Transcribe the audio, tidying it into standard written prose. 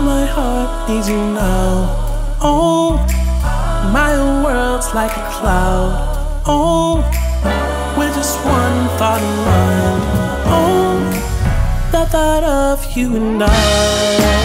my heart needs you now. Oh, my whole world's like a cloud. Oh, with just one thought in mind. Oh, the thought of you and I.